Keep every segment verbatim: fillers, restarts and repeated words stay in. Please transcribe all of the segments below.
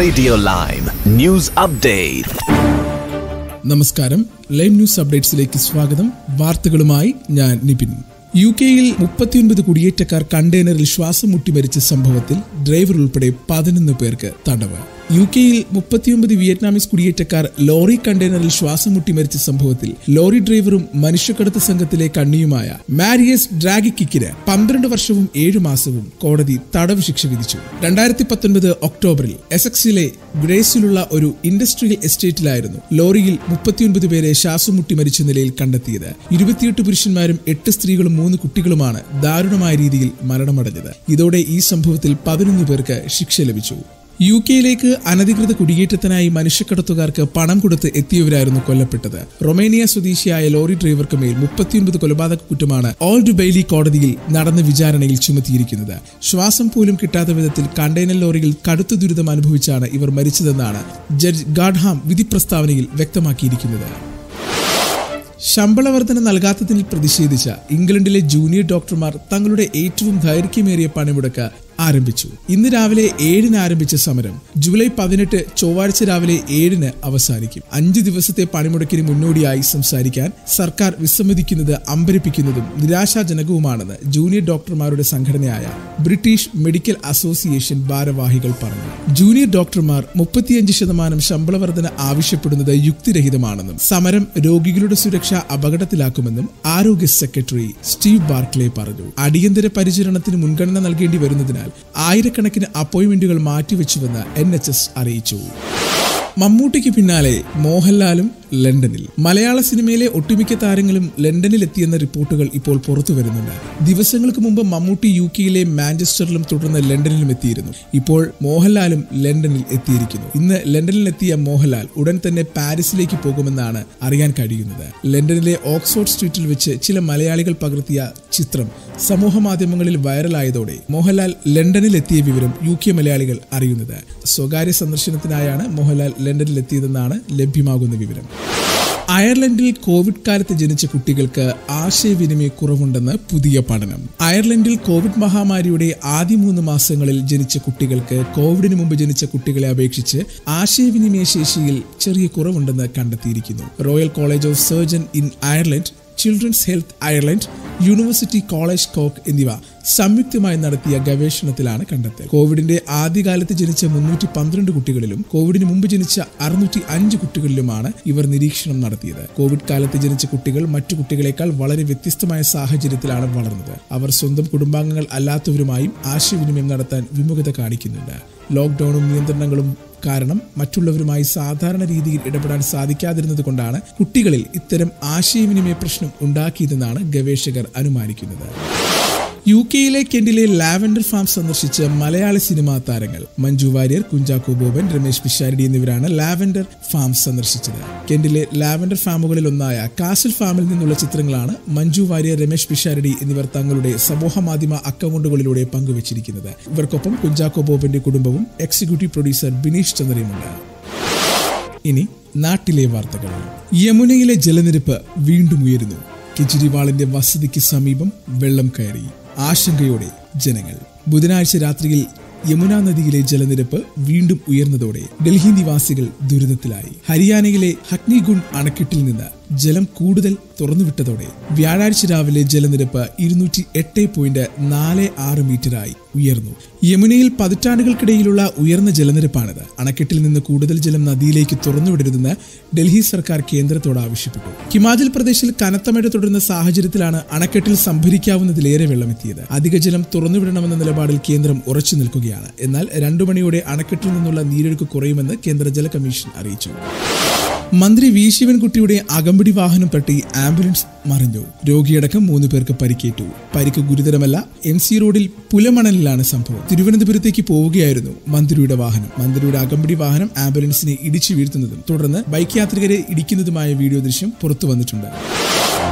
Radio Lime News Update. നമസ്കാരം, lime news അപ്ഡേറ്റ്സിലേക്ക് സ്വാഗതം. വാർത്തകളുമായി ഞാൻ നിപിൻ. യു കെയിൽ മുപ്പത്തിയൊൻപത് കുടിയേറ്റക്കാർ കണ്ടെയ്നറിൽ ശ്വാസം മുട്ടി മരിച്ച സംഭവത്തിൽ ഡ്രൈവർ ഉൾപ്പെടെ പതിനൊന്ന് പേർക്ക് തടവ്. യു കെയിൽ മുപ്പത്തിയൊമ്പത് വിയറ്റ്നാമീസ് കുടിയേറ്റക്കാർ ലോറി കണ്ടെയ്നറിൽ ശ്വാസം മുട്ടി മരിച്ച സംഭവത്തിൽ ലോറി ഡ്രൈവറും മനുഷ്യക്കടത്ത് സംഘത്തിലെ കണ്ണിയുമായ മാരിയസ് ഡ്രാഗിക്കിന് പന്ത്രണ്ട് വർഷവും ഏഴു മാസവും കോടതി തടവ് ശിക്ഷ വിധിച്ചു. രണ്ടായിരത്തി പത്തൊൻപത് ഒക്ടോബറിൽ എസെക്സിലെ ഗ്രേസിലുള്ള ഒരു ഇൻഡസ്ട്രിയൽ എസ്റ്റേറ്റിലായിരുന്നു ലോറിയിൽ മുപ്പത്തിയൊൻപത് പേരെ ശ്വാസം മുട്ടി മരിച്ച നിലയിൽ കണ്ടെത്തിയത്. ഇരുപത്തിയെട്ട് പുരുഷന്മാരും എട്ട് സ്ത്രീകളും മൂന്ന് കുട്ടികളുമാണ് ദാരുണമായ രീതിയിൽ മരണമടഞ്ഞത്. ഇതോടെ ഈ സംഭവത്തിൽ പതിനൊന്ന് പേർക്ക് ശിക്ഷ ലഭിച്ചു. യു കെയിലേക്ക് അനധികൃത കുടിയേറ്റത്തിനായി മനുഷ്യക്കടത്തുകാർക്ക് പണം കൊടുത്ത് എത്തിയവരായിരുന്നു കൊല്ലപ്പെട്ടത്. റൊമേനിയ സ്വദേശിയായ ലോറി ഡ്രൈവർക്ക് മേൽ മുപ്പത്തിയൊൻപത് കൊലപാതക കുറ്റമാണ് ഓൾഡ് ബെയ്ലി കോടതിയിൽ നടന്ന വിചാരണയിൽ ചുമത്തിയിരിക്കുന്നത്. ശ്വാസം പോലും കിട്ടാത്ത വിധത്തിൽ കണ്ടെയ്നർ ലോറിയിൽ കടുത്ത ദുരിതം അനുഭവിച്ചാണ് ഇവർ മരിച്ചതെന്നാണ് ജഡ്ജ് ഗാഡ്ഹാം വിധി പ്രസ്താവനയിൽ വ്യക്തമാക്കിയിരിക്കുന്നത്. ശമ്പള വർധന നൽകാത്തതിൽ പ്രതിഷേധിച്ച ഇംഗ്ലണ്ടിലെ ജൂനിയർ ഡോക്ടർമാർ തങ്ങളുടെ ഏറ്റവും ദൈർഘ്യമേറിയ പണിമുടക്ക് ആരംഭിച്ചു. ഇന്ന് രാവിലെ ഏഴിന് ആരംഭിച്ച സമരം ജൂലൈ പതിനെട്ട് ചൊവ്വാഴ്ച രാവിലെ ഏഴിന് അവസാനിക്കും. അഞ്ചു ദിവസത്തെ പണിമുടക്കിന് മുന്നോടിയായി സംസാരിക്കാൻ സർക്കാർ വിസമ്മതിക്കുന്നത് അമ്പരപ്പിക്കുന്നതും നിരാശാജനകവുമാണെന്ന് ജൂനിയർ ഡോക്ടർമാരുടെ സംഘടനയായ ബ്രിട്ടീഷ് മെഡിക്കൽ അസോസിയേഷൻ ഭാരവാഹികൾ പറഞ്ഞു. ജൂനിയർ ഡോക്ടർമാർ മുപ്പത്തിയഞ്ച് ശതമാനം ശമ്പള വർധന ആവശ്യപ്പെടുന്നത് യുക്തിരഹിതമാണെന്നും സമരം രോഗികളുടെ സുരക്ഷ അപകടത്തിലാക്കുമെന്നും ആരോഗ്യ സെക്രട്ടറി സ്റ്റീവ് ബാർക്ലേ പറഞ്ഞു. അടിയന്തര പരിചരണത്തിന് മുൻഗണന നൽകേണ്ടി വരുന്നതിനാൽ ആയിരക്കണക്കിന് അപ്പോയിന്റ്മെന്റുകൾ മാറ്റിവെച്ചുവെന്ന് എൻ എച്ച് എസ് അറിയിച്ചു. മമ്മൂട്ടിക്ക് പിന്നാലെ മോഹൻലാലും ലണ്ടനിൽ. മലയാള സിനിമയിലെ ഒട്ടുമിക്ക താരങ്ങളും ലണ്ടനിൽ എത്തിയെന്ന റിപ്പോർട്ടുകൾ ഇപ്പോൾ പുറത്തു വരുന്നുണ്ട്. ദിവസങ്ങൾക്ക് മുമ്പ് മമ്മൂട്ടി യു കെയിലെ മാഞ്ചസ്റ്ററിലും തുടർന്ന് ലണ്ടനിലും എത്തിയിരുന്നു. ഇപ്പോൾ മോഹൻലാലും ലണ്ടനിൽ എത്തിയിരിക്കുന്നു. ഇന്ന് ലണ്ടനിൽ എത്തിയ മോഹൻലാൽ ഉടൻ തന്നെ പാരീസിലേക്ക് പോകുമെന്നാണ് അറിയാൻ കഴിയുന്നത്. ലണ്ടനിലെ ഓക്സ്ഫോർഡ് സ്ട്രീറ്റിൽ വെച്ച് ചില മലയാളികൾ പകർത്തിയ ചിത്രം സമൂഹ മാധ്യമങ്ങളിൽ വൈറലായതോടെ മോഹൻലാൽ ലണ്ടനിൽ എത്തിയ വിവരം യു കെ മലയാളികൾ അറിയുന്നത്. സ്വകാര്യ സന്ദർശനത്തിനായാണ് മോഹൻലാൽ ലണ്ടനിൽ എത്തിയതെന്നാണ് ലഭ്യമാകുന്ന വിവരം. അയർലൻഡിൽ കോവിഡ് കാലത്ത് ജനിച്ച കുട്ടികൾക്ക് ആശയവിനിമയ കുറവുണ്ടെന്ന് പുതിയ പഠനം. അയർലൻഡിൽ കോവിഡ് മഹാമാരിയുടെ ആദ്യ മൂന്ന് മാസങ്ങളിൽ ജനിച്ച കുട്ടികൾക്ക് കോവിഡിന് മുമ്പ് ജനിച്ച കുട്ടികളെ അപേക്ഷിച്ച് ആശയവിനിമയ ശേഷിയിൽ ചെറിയ കുറവുണ്ടെന്ന് കണ്ടെത്തിയിരിക്കുന്നു. Royal college of surgeon in Ireland, children's health Ireland, university college കോക്ക് എന്നിവ സംയുക്തമായി നടത്തിയ ഗവേഷണത്തിലാണ് കണ്ടെത്തൽ. കോവിഡിന്റെ ആദ്യകാലത്ത് ജനിച്ച മുന്നൂറ്റി പന്ത്രണ്ട് കുട്ടികളിലും കോവിഡിന് മുമ്പ് ജനിച്ച അറുന്നൂറ്റി അഞ്ച് കുട്ടികളിലുമാണ് ഇവർ നിരീക്ഷണം നടത്തിയത്. കോവിഡ് കാലത്ത് ജനിച്ച കുട്ടികൾ മറ്റു കുട്ടികളെക്കാൾ വളരെ വ്യത്യസ്തമായ സാഹചര്യത്തിലാണ് വളർന്നത്. അവർ സ്വന്തം കുടുംബാംഗങ്ങൾ അല്ലാത്തവരുമായും ആശയവിനിമയം നടത്താൻ വിമുഖത കാണിക്കുന്നുണ്ട്. ലോക്ക്ഡൌണും നിയന്ത്രണങ്ങളും കാരണം മറ്റുള്ളവരുമായി സാധാരണ രീതിയിൽ ഇടപെടാൻ സാധിക്കാതിരുന്നത് കൊണ്ടാണ് കുട്ടികളിൽ ഇത്തരം ആശയവിനിമയ പ്രശ്നം ഉണ്ടാക്കിയതെന്നാണ് ഗവേഷകർ അനുമാനിക്കുന്നത്. യു കെയിലെ കെന്റിലെ ലാവൻഡർ ഫാം സന്ദർശിച്ച മലയാള സിനിമാ താരങ്ങൾ മഞ്ജു വാര്യർ, കുഞ്ചാക്കോ ബോബൻ, രമേശ് പിഷാരടി എന്നിവരാണ് ലാവൻഡർ ഫാം സന്ദർശിച്ചത്. കെന്റിലെ ലാവൻഡർ ഫാമുകളിൽ ഒന്നായ കാസിൽ ഫാമിൽ നിന്നുള്ള ചിത്രങ്ങളാണ് മഞ്ജു വാര്യർ, രമേശ് പിഷാരടി എന്നിവർ തങ്ങളുടെ സമൂഹ മാധ്യമ അക്കൗണ്ടുകളിലൂടെ പങ്കുവച്ചിരിക്കുന്നത്. ഇവർക്കൊപ്പം കുഞ്ചാക്കോ ബോബന്റെ കുടുംബവും എക്സിക്യൂട്ടീവ് പ്രൊഡ്യൂസർ ബിനീഷ് ചന്ദ്രയുമുണ്ട്. ഇനി നാട്ടിലെ വാർത്തകൾ. യമുനയിലെ ജലനിരപ്പ് വീണ്ടും ഉയരുന്നു. കെജ്രിവാളിന്റെ വസതിക്ക് സമീപം വെള്ളം കയറി. ആശങ്കയോടെ ജനങ്ങൾ. ബുധനാഴ്ച രാത്രിയിൽ യമുന നദിയിലെ ജലനിരപ്പ് വീണ്ടും ഉയർന്നതോടെ ഡൽഹി നിവാസികൾ ദുരിതത്തിലായി. ഹരിയാനയിലെ ഹക്നികുണ്ട് അണക്കെട്ടിൽ നിന്ന് ജലം കൂടുതൽ തുറന്നുവിട്ടതോടെ വ്യാഴാഴ്ച രാവിലെ ജലനിരപ്പ് ഇരുന്നൂറ്റി എട്ട് പോയിന്റ് നാല് ആറ് മീറ്ററായി ഉയർന്നു. യമുനയിൽ പതിറ്റാണ്ടുകൾക്കിടയിലുള്ള ഉയർന്ന ജലനിരപ്പാണിത്. അണക്കെട്ടിൽ നിന്ന് കൂടുതൽ ജലം നദിയിലേക്ക് തുറന്നുവിടരുതെന്ന് ഡൽഹി സർക്കാർ കേന്ദ്രത്തോട് ആവശ്യപ്പെട്ടു. ഹിമാചൽ പ്രദേശിൽ കനത്ത മഴ തുടരുന്ന സാഹചര്യത്തിലാണ് അണക്കെട്ടിൽ സംഭരിക്കാവുന്നതിലേറെ വെള്ളമെത്തിയത്. അധിക ജലം തുറന്നുവിടണമെന്ന നിലപാടിൽ കേന്ദ്രം ഉറച്ചു നിൽക്കുകയാണ്. എന്നാൽ രണ്ടു മണിയോടെ അണക്കെട്ടിൽ നിന്നുള്ള നീരൊഴുക്ക് കുറയുമെന്ന് കേന്ദ്ര ജല കമ്മീഷൻ അറിയിച്ചു. മന്ത്രി വി ശിവൻകുട്ടിയുടെ അകമ്പടി വാഹനം തട്ടി ആംബുലൻസ് മറിഞ്ഞു. രോഗിയടക്കം മൂന്ന് പേർക്ക് പരിക്കേറ്റു. പരിക്ക് ഗുരുതരമല്ല. എം സി റോഡിൽ പുലമണലിലാണ് സംഭവം. തിരുവനന്തപുരത്തേക്ക് പോവുകയായിരുന്നു മന്ത്രിയുടെ വാഹനം. മന്ത്രിയുടെ അകമ്പടി വാഹനം ആംബുലൻസിനെ ഇടിച്ചു വീഴ്ത്തുന്നതും തുടർന്ന് ബൈക്ക് യാത്രികരെ ഇടിക്കുന്നതുമായ വീഡിയോ ദൃശ്യം പുറത്തു വന്നിട്ടുണ്ട്.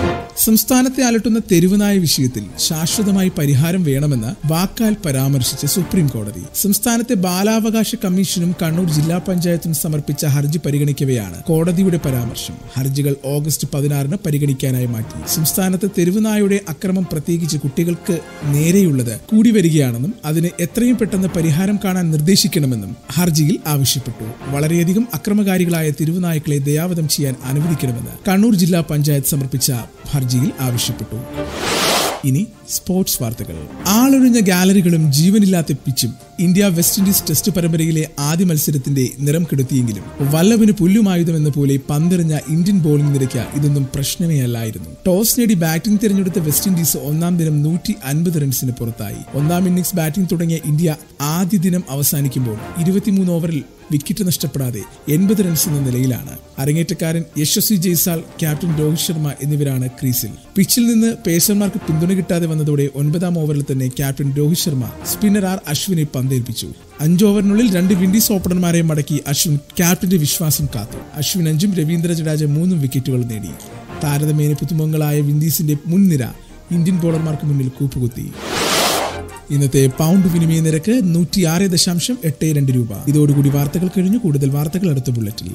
സംസ്ഥാനത്തെ അലട്ടുന്ന തെരുവുനായ വിഷയത്തിൽ ശാശ്വതമായി പരിഹാരം വേണമെന്ന് വാക്കാൽ പരാമർശിച്ച സുപ്രീം കോടതി. സംസ്ഥാനത്തെ ബാലാവകാശ കമ്മീഷനും കണ്ണൂർ ജില്ലാ പഞ്ചായത്തും സമർപ്പിച്ച ഹർജി പരിഗണിക്കവെയാണ് കോടതിയുടെ പരാമർശം. ഹർജികൾ ഓഗസ്റ്റ് പതിനാറിന് പരിഗണിക്കാനായി മാറ്റി. സംസ്ഥാനത്ത് തെരുവുനായയുടെ അക്രമം പ്രത്യേകിച്ച് കുട്ടികൾക്ക് നേരെയുള്ളത് കൂടി വരികയാണെന്നും അതിന് എത്രയും പെട്ടെന്ന് പരിഹാരം കാണാൻ നിർദ്ദേശിക്കണമെന്നും ഹർജിയിൽ ആവശ്യപ്പെട്ടു. വളരെയധികം അക്രമകാരികളായ തെരുവുനായ്ക്കളെ ദയാവധം ചെയ്യാൻ അനുവദിക്കണമെന്ന് കണ്ണൂർ ജില്ലാ പഞ്ചായത്ത് സമർപ്പിച്ച ഹർജിയിൽ ആവശ്യപ്പെട്ടു. ഇനി സ്പോർട്സ് വാർത്തകൾ. ആളൊഴിഞ്ഞ ഗാലറികളും ജീവനില്ലാത്ത പിച്ചും ഇന്ത്യ വെസ്റ്റ് ഇൻഡീസ് ടെസ്റ്റ് പരമ്പരയിലെ ആദ്യ മത്സരത്തിന്റെ നിറം കെടുത്തിയെങ്കിലും വല്ലഭന് പുല്ലുമായുധമെന്ന പോലെ പന്തെറിഞ്ഞ ഇന്ത്യൻ ബോളിംഗ് നിരയ്ക്ക് ഇതൊന്നും പ്രശ്നമേ അല്ലായിരുന്നു. ടോസ് നേടി ബാറ്റിംഗ് തിരഞ്ഞെടുത്ത വെസ്റ്റ് ഇൻഡീസ് ഒന്നാം ദിനം നൂറ്റി അൻപത് റൺസിന് പുറത്തായി. ഒന്നാം ഇന്നിംഗ്സ് ബാറ്റിംഗ് തുടങ്ങിയ ഇന്ത്യ ആദ്യ ദിനം അവസാനിക്കുമ്പോൾ ഇരുപത്തിമൂന്ന് ഓവറിൽ വിക്കറ്റ് നഷ്ടപ്പെടാതെ എൺപത് റൺസ് എന്ന നിലയിലാണ്. അരങ്ങേറ്റക്കാരൻ യശസ്വി ജയ്സാൽ, ക്യാപ്റ്റൻ രോഹിത് ശർമ്മ എന്നിവരാണ് ക്രീസിൽ. പിച്ചിൽ നിന്ന് പേസർമാർക്ക് പിന്തുണ കിട്ടാതെ വന്നതോടെ ഒൻപതാം ഓവറിൽ തന്നെ captain Rohit Sharma spinner R അശ്വിനെ പന്തേൽപ്പിച്ചു. അഞ്ച് ഓവറിനുള്ളിൽ രണ്ട് വിൻഡീസ് ഓപ്പണർമാരെ മടക്കി അശ്വിൻ ക്യാപ്റ്റന്റെ വിശ്വാസം കാത്തു. അശ്വിൻ അഞ്ചും രവീന്ദ്ര ജഡേജ മൂന്നും വിക്കറ്റുകൾ നേടി. താരതമ്യേന പുതുമുഖങ്ങളായ വിൻഡീസിന്റെ മുൻനിര ഇന്ത്യൻ ബോളർമാർക്ക് മുന്നിൽ കൂപ്പുകുത്തി. ഇന്നത്തെ പൗണ്ട് വിനിമയ നിരക്ക് നൂറ്റിയാറ് ദശാംശം എട്ട് രണ്ട് രൂപ. ഇതോടുകൂടി വാർത്തകൾ കഴിഞ്ഞു. കൂടുതൽ വാർത്തകൾ അടുത്ത ബുള്ളറ്റിൽ.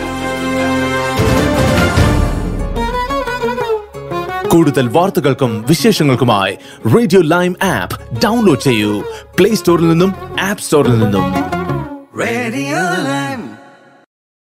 കൂടുതൽ വാർത്തകൾക്കും വിശേഷങ്ങൾക്കുമായി റേഡിയോ ലൈം ആപ്പ് ഡൗൺലോഡ് ചെയ്യൂ. പ്ലേ സ്റ്റോറിൽ നിന്നും ആപ്പ് സ്റ്റോറിൽ നിന്നും. റേഡിയോ